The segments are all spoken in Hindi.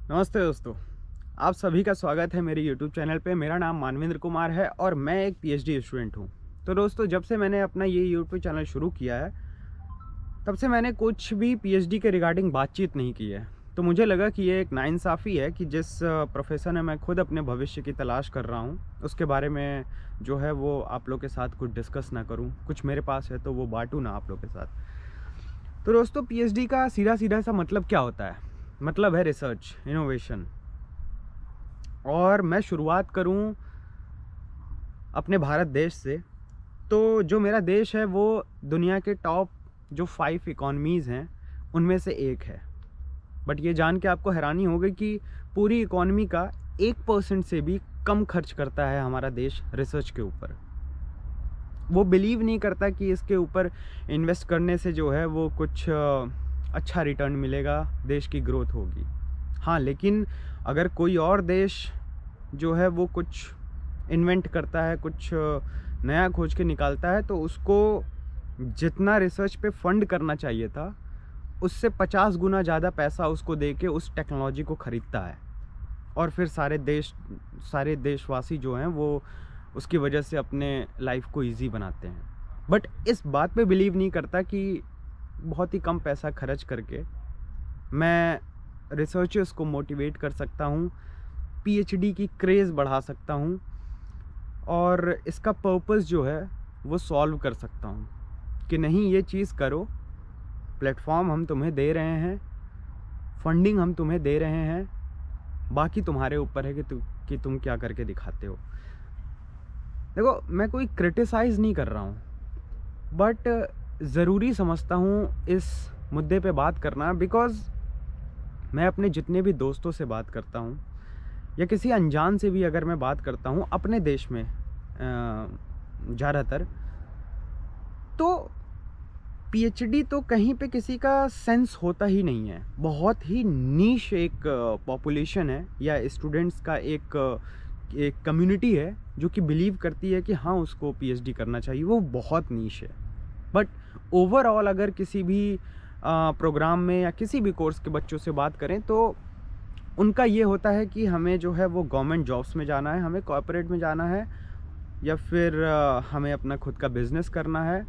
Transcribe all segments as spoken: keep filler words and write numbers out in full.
नमस्ते दोस्तों, आप सभी का स्वागत है मेरे यूट्यूब चैनल पे। मेरा नाम मानवेंद्र कुमार है और मैं एक पीएचडी स्टूडेंट हूँ। तो दोस्तों, जब से मैंने अपना ये यूट्यूब चैनल शुरू किया है, तब से मैंने कुछ भी पीएचडी के रिगार्डिंग बातचीत नहीं की है। तो मुझे लगा कि ये एक नाइंसाफ़ी है कि जिस प्रोफेशन में मैं खुद अपने भविष्य की तलाश कर रहा हूँ, उसके बारे में जो है वो आप लोग के साथ कुछ डिस्कस ना करूँ। कुछ मेरे पास है तो वो बाँटूँ ना आप लोग के साथ। तो दोस्तों, पीएचडी का सीधा-सीधा सा मतलब क्या होता है? मतलब है रिसर्च, इनोवेशन। और मैं शुरुआत करूं अपने भारत देश से, तो जो मेरा देश है वो दुनिया के टॉप जो फाइव इकॉनमीज़ हैं उनमें से एक है। बट ये जान के आपको हैरानी होगी कि पूरी इकॉनमी का एक परसेंट से भी कम खर्च करता है हमारा देश रिसर्च के ऊपर। वो बिलीव नहीं करता कि इसके ऊपर इन्वेस्ट करने से जो है वो कुछ अच्छा रिटर्न मिलेगा, देश की ग्रोथ होगी। हाँ, लेकिन अगर कोई और देश जो है वो कुछ इन्वेंट करता है, कुछ नया खोज के निकालता है, तो उसको जितना रिसर्च पे फंड करना चाहिए था, उससे पचास गुना ज़्यादा पैसा उसको दे के उस टेक्नोलॉजी को ख़रीदता है। और फिर सारे देश सारे देशवासी जो हैं वो उसकी वजह से अपने लाइफ को इजी बनाते हैं। बट इस बात पे बिलीव नहीं करता कि बहुत ही कम पैसा खर्च करके मैं रिसर्चर्स को मोटिवेट कर सकता हूँ, पीएचडी की क्रेज़ बढ़ा सकता हूँ और इसका पर्पस जो है वो सॉल्व कर सकता हूँ कि नहीं, ये चीज़ करो, प्लेटफॉर्म हम तुम्हें दे रहे हैं, फंडिंग हम तुम्हें दे रहे हैं, बाकी तुम्हारे ऊपर है कि तु, कि तुम क्या करके दिखाते हो। देखो, मैं कोई क्रिटिसाइज़ नहीं कर रहा हूँ, बट ज़रूरी समझता हूँ इस मुद्दे पे बात करना, बिकॉज़ मैं अपने जितने भी दोस्तों से बात करता हूँ या किसी अनजान से भी अगर मैं बात करता हूँ अपने देश में ज़्यादातर, तो पीएचडी तो कहीं पे किसी का सेंस होता ही नहीं है। बहुत ही नीश एक पॉपुलेशन है या स्टूडेंट्स का एक एक कम्युनिटी है जो कि बिलीव करती है कि हाँ, उसको पीएचडी करना चाहिए। वो बहुत नीश है। बट ओवरऑल अगर किसी भी प्रोग्राम में या किसी भी कोर्स के बच्चों से बात करें तो उनका ये होता है कि हमें जो है वो गवर्नमेंट जॉब्स में जाना है, हमें कॉर्पोरेट में जाना है, या फिर हमें अपना खुद का बिज़नेस करना है,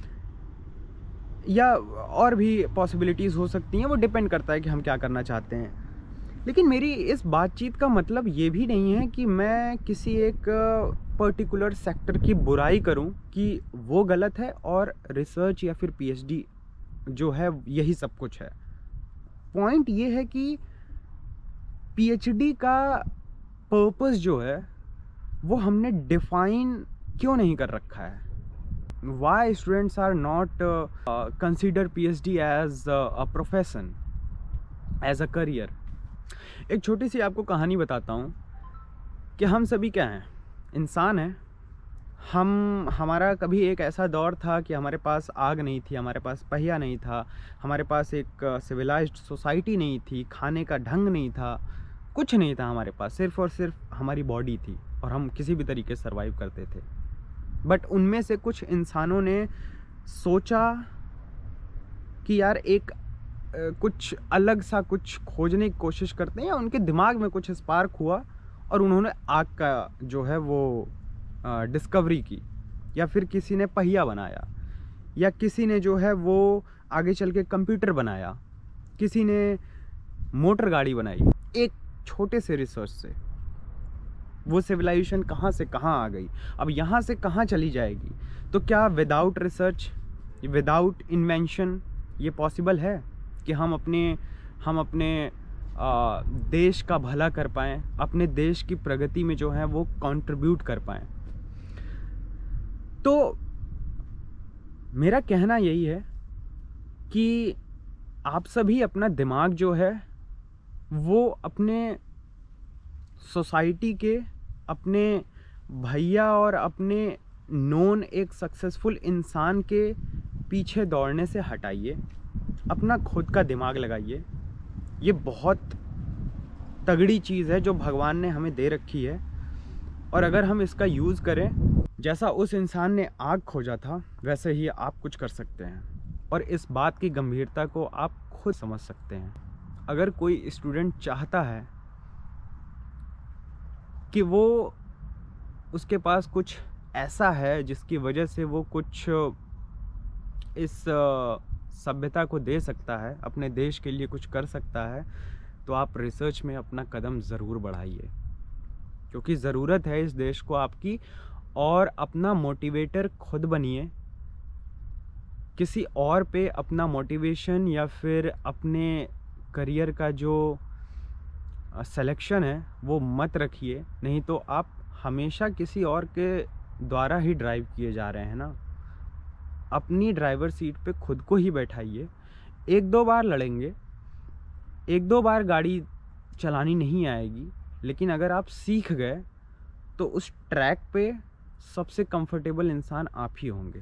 या और भी पॉसिबिलिटीज़ हो सकती हैं। वो डिपेंड करता है कि हम क्या करना चाहते हैं। लेकिन मेरी इस बातचीत का मतलब ये भी नहीं है कि मैं किसी एक पर्टिकुलर सेक्टर की बुराई करूं कि वो गलत है और रिसर्च या फिर पीएचडी जो है यही सब कुछ है। पॉइंट ये है कि पीएचडी का पर्पस जो है वो हमने डिफाइन क्यों नहीं कर रखा है। Why students are not consider PhD as a profession, as a career. एक छोटी सी आपको कहानी बताता हूँ कि हम सभी क्या हैं, इंसान हैं। हम हमारा कभी एक ऐसा दौर था कि हमारे पास आग नहीं थी, हमारे पास पहिया नहीं था, हमारे पास एक सिविलाइज्ड सोसाइटी नहीं थी, खाने का ढंग नहीं था, कुछ नहीं था हमारे पास, सिर्फ़ और सिर्फ हमारी बॉडी थी और हम किसी भी तरीके से सर्वाइव करते थे। बट उनमें से कुछ इंसानों ने सोचा कि यार एक कुछ अलग सा कुछ खोजने की कोशिश करते हैं, या उनके दिमाग में कुछ स्पार्क हुआ और उन्होंने आग का जो है वो डिस्कवरी की, या फिर किसी ने पहिया बनाया, या किसी ने जो है वो आगे चल के कंप्यूटर बनाया, किसी ने मोटर गाड़ी बनाई। एक छोटे से रिसर्च से वो सिविलाइजेशन कहाँ से कहाँ आ गई, अब यहाँ से कहाँ चली जाएगी। तो क्या विदाउट रिसर्च, विदाउट इन्वेंशन ये पॉसिबल है कि हम अपने हम अपने आ, देश का भला कर पाएँ, अपने देश की प्रगति में जो है वो कंट्रीब्यूट कर पाएँ। तो मेरा कहना यही है कि आप सभी अपना दिमाग जो है वो अपने सोसाइटी के, अपने भैया और अपने नोन एक सक्सेसफुल इंसान के पीछे दौड़ने से हटाइए, अपना खुद का दिमाग लगाइए। ये बहुत तगड़ी चीज़ है जो भगवान ने हमें दे रखी है, और अगर हम इसका यूज़ करें, जैसा उस इंसान ने आग खोजा था वैसे ही आप कुछ कर सकते हैं, और इस बात की गंभीरता को आप खुद समझ सकते हैं। अगर कोई स्टूडेंट चाहता है कि वो उसके पास कुछ ऐसा है जिसकी वजह से वो कुछ इस सभ्यता को दे सकता है, अपने देश के लिए कुछ कर सकता है, तो आप रिसर्च में अपना कदम ज़रूर बढ़ाइए, क्योंकि ज़रूरत है इस देश को आपकी। और अपना मोटिवेटर खुद बनिए, किसी और पे अपना मोटिवेशन या फिर अपने करियर का जो सिलेक्शन है वो मत रखिए, नहीं तो आप हमेशा किसी और के द्वारा ही ड्राइव किए जा रहे हैं ना। अपनी ड्राइवर सीट पे खुद को ही बैठाइए। एक दो बार लड़ेंगे, एक दो बार गाड़ी चलानी नहीं आएगी, लेकिन अगर आप सीख गए तो उस ट्रैक पे सबसे कंफर्टेबल इंसान आप ही होंगे।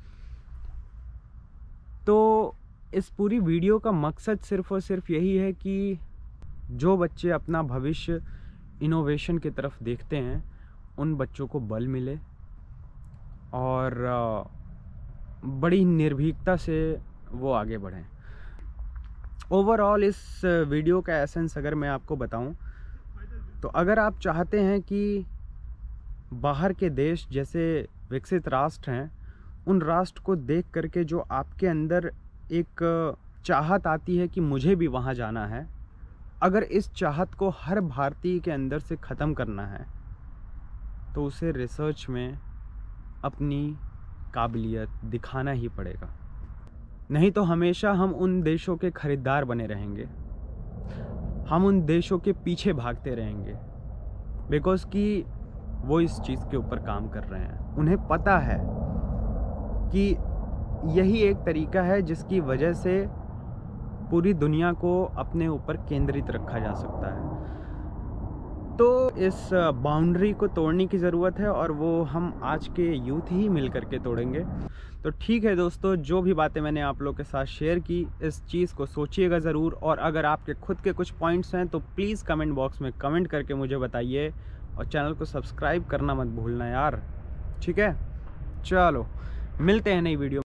तो इस पूरी वीडियो का मकसद सिर्फ़ और सिर्फ यही है कि जो बच्चे अपना भविष्य इनोवेशन की तरफ देखते हैं, उन बच्चों को बल मिले और बड़ी निर्भीकता से वो आगे बढ़ें। ओवरऑल इस वीडियो का एसेंस अगर मैं आपको बताऊं, तो अगर आप चाहते हैं कि बाहर के देश जैसे विकसित राष्ट्र हैं, उन राष्ट्र को देख करके जो आपके अंदर एक चाहत आती है कि मुझे भी वहाँ जाना है, अगर इस चाहत को हर भारतीय के अंदर से ख़त्म करना है तो उसे रिसर्च में अपनी काबिलियत दिखाना ही पड़ेगा। नहीं तो हमेशा हम उन देशों के ख़रीदार बने रहेंगे, हम उन देशों के पीछे भागते रहेंगे, बिकॉज़ कि वो इस चीज़ के ऊपर काम कर रहे हैं। उन्हें पता है कि यही एक तरीका है जिसकी वजह से पूरी दुनिया को अपने ऊपर केंद्रित रखा जा सकता है। तो इस बाउंड्री को तोड़ने की ज़रूरत है, और वो हम आज के यूथ ही मिल कर के तोड़ेंगे। तो ठीक है दोस्तों, जो भी बातें मैंने आप लोगों के साथ शेयर की, इस चीज़ को सोचिएगा ज़रूर, और अगर आपके खुद के कुछ पॉइंट्स हैं तो प्लीज़ कमेंट बॉक्स में कमेंट करके मुझे बताइए, और चैनल को सब्सक्राइब करना मत भूलना यार। ठीक है, चलो मिलते हैं नई वीडियो।